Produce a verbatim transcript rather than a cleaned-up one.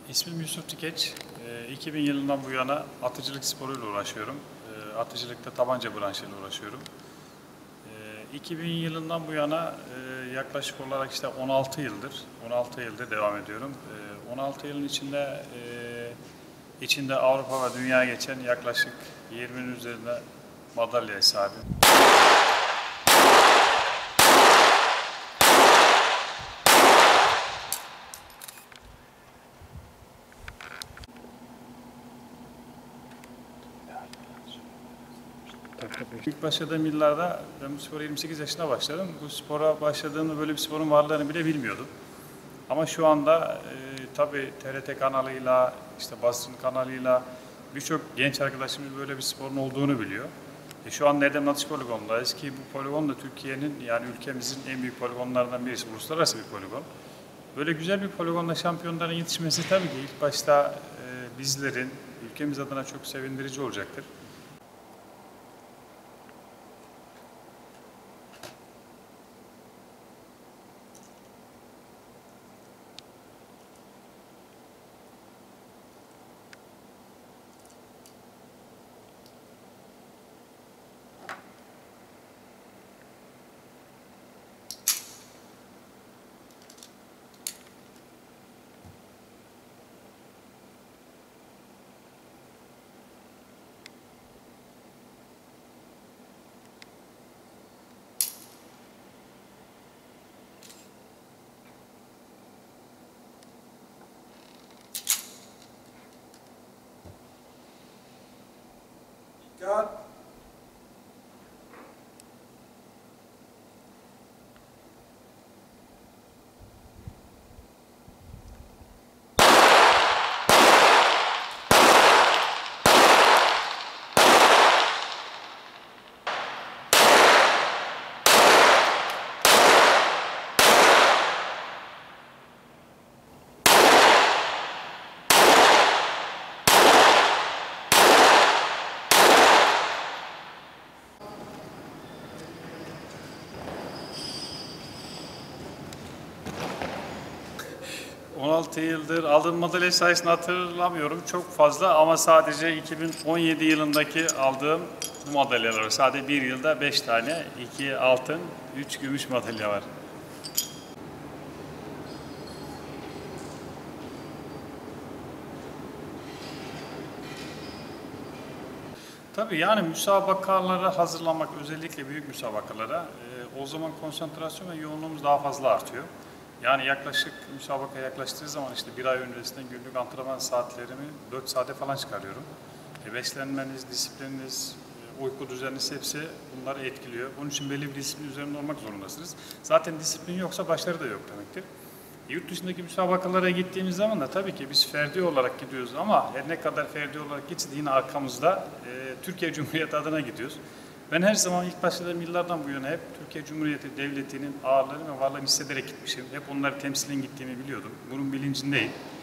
İsmim Yusuf Tikeç. iki bin yılından bu yana atıcılık sporuyla uğraşıyorum. Atıcılıkta tabanca branşıyla uğraşıyorum. iki bin yılından bu yana yaklaşık olarak işte on altı yıldır, on altı yıldır devam ediyorum. on altı yılın içinde içinde Avrupa ve dünya geçen yaklaşık yirminin üzerinde madalya sahibim. İlk başladığım yıllarda ben bu spora yirmi sekiz yaşında başladım. Bu spora başladığımda böyle bir sporun varlığını bile bilmiyordum. Ama şu anda e, tabii T R T kanalıyla, işte basın kanalıyla birçok genç arkadaşımız böyle bir sporun olduğunu biliyor. E, şu an Erdem Atış Poligonu'ndayız ki bu poligon da Türkiye'nin, yani ülkemizin en büyük poligonlarından birisi, uluslararası bir poligon. Böyle güzel bir poligonda şampiyonların yetişmesi tabii ki ilk başta e, bizlerin, ülkemiz adına çok sevindirici olacaktır. God. on altı yıldır aldığım madalya sayısını hatırlamıyorum çok fazla ama sadece iki bin on yedi yılındaki aldığım bu madalyalar, sadece bir yılda beş tane, iki altın, üç gümüş madalya var. Tabii yani müsabakalara hazırlanmak, özellikle büyük müsabakalara e, o zaman konsantrasyon ve yoğunluğumuz daha fazla artıyor. Yani yaklaşık müsabakaya yaklaştığı zaman işte bir ay öncesinden günlük antrenman saatlerimi dört saate falan çıkarıyorum. E, beslenmeniz, disiplininiz, e, uyku düzeniniz hepsi bunları etkiliyor. Onun için belli bir disiplin üzerinde olmak zorundasınız. Zaten disiplin yoksa başarı da yok demektir. E, yurt dışındaki müsabakalara gittiğimiz zaman da tabii ki biz ferdi olarak gidiyoruz ama her ne kadar ferdi olarak gitse yine arkamızda e, Türkiye Cumhuriyeti adına gidiyoruz. Ben her zaman ilk başladığım yıllardan bu yana hep Türkiye Cumhuriyeti Devleti'nin ağırlığını ve varlığını hissederek gitmişim. Hep onları temsilen gittiğimi biliyordum. Bunun bilincindeyim.